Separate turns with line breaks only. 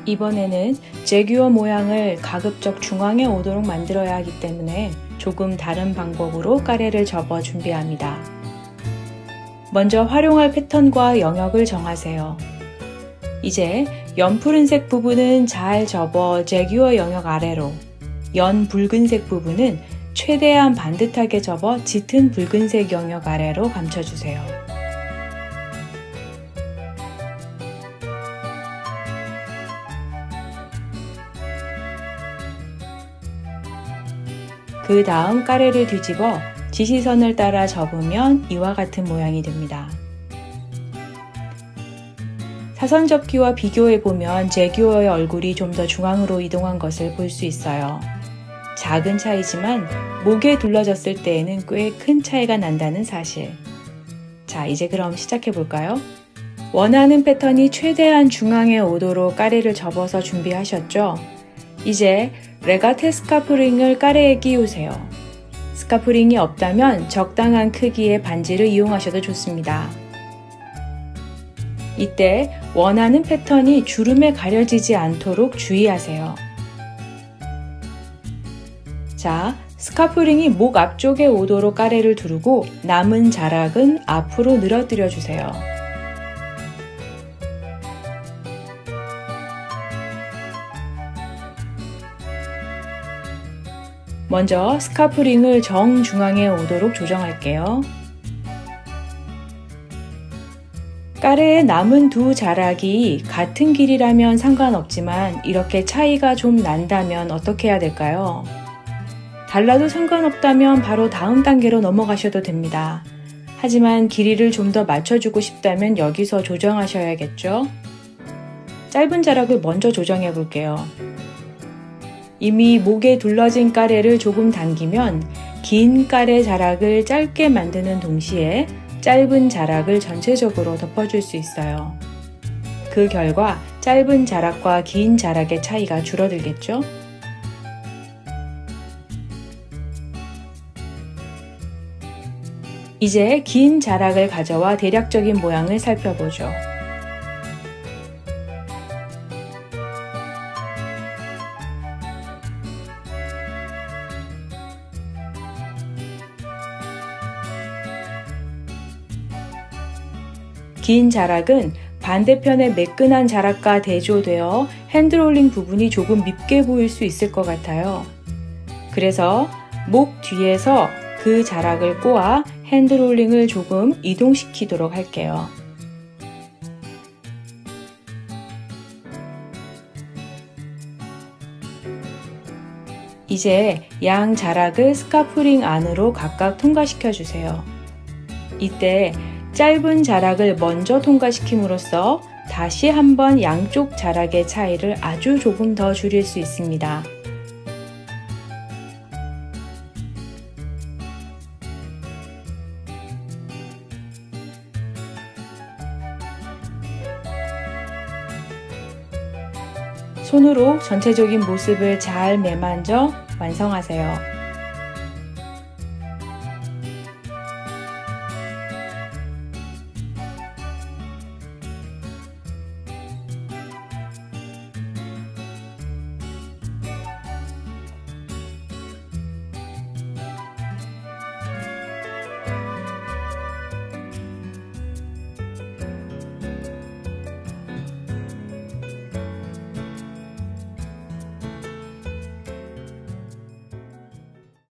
이번에는 제규어 모양을 가급적 중앙에 오도록 만들어야 하기 때문에 조금 다른 방법으로 까레를 접어 준비합니다. 먼저 활용할 패턴과 영역을 정하세요. 이제 연 푸른색 부분은 잘 접어 제규어 영역 아래로, 연 붉은색 부분은 최대한 반듯하게 접어 짙은 붉은색 영역 아래로 감춰주세요. 그 다음 까레를 뒤집어 지시선을 따라 접으면 이와 같은 모양이 됩니다. 사선 접기와 비교해보면 제규어의 얼굴이 좀 더 중앙으로 이동한 것을 볼 수 있어요. 작은 차이지만 목에 둘러졌을 때에는 꽤 큰 차이가 난다는 사실. 자, 이제 그럼 시작해볼까요? 원하는 패턴이 최대한 중앙에 오도록 까레를 접어서 준비하셨죠? 이제 레가테 스카프링을 까레에 끼우세요. 스카프링이 없다면 적당한 크기의 반지를 이용하셔도 좋습니다. 이때 원하는 패턴이 주름에 가려지지 않도록 주의하세요. 자, 스카프링이 목 앞쪽에 오도록 까레를 두르고 남은 자락은 앞으로 늘어뜨려 주세요. 먼저 스카프링을 정중앙에 오도록 조정할게요. 까레의 남은 두 자락이 같은 길이라면 상관없지만 이렇게 차이가 좀 난다면 어떻게 해야 될까요? 달라도 상관없다면 바로 다음 단계로 넘어가셔도 됩니다. 하지만 길이를 좀 더 맞춰주고 싶다면 여기서 조정하셔야겠죠? 짧은 자락을 먼저 조정해 볼게요. 이미 목에 둘러진 까레를 조금 당기면 긴 까레 자락을 짧게 만드는 동시에 짧은 자락을 전체적으로 덮어줄 수 있어요. 그 결과 짧은 자락과 긴 자락의 차이가 줄어들겠죠? 이제 긴 자락을 가져와 대략적인 모양을 살펴보죠. 긴 자락은 반대편의 매끈한 자락과 대조되어 핸드롤링 부분이 조금 밉게 보일 수 있을 것 같아요. 그래서 목 뒤에서 그 자락을 꼬아 핸드롤링을 조금 이동시키도록 할게요. 이제 양 자락을 스카프링 안으로 각각 통과시켜 주세요. 이때 짧은 자락을 먼저 통과시킴으로써 다시 한번 양쪽 자락의 차이를 아주 조금 더 줄일 수 있습니다. 손으로 전체적인 모습을 잘 매만져 완성하세요.